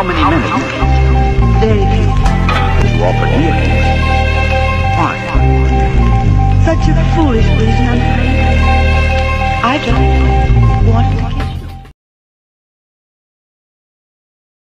How many minutes? Very few. You offered me a kiss. Why? Such a foolish reason, I'm afraid. I don't.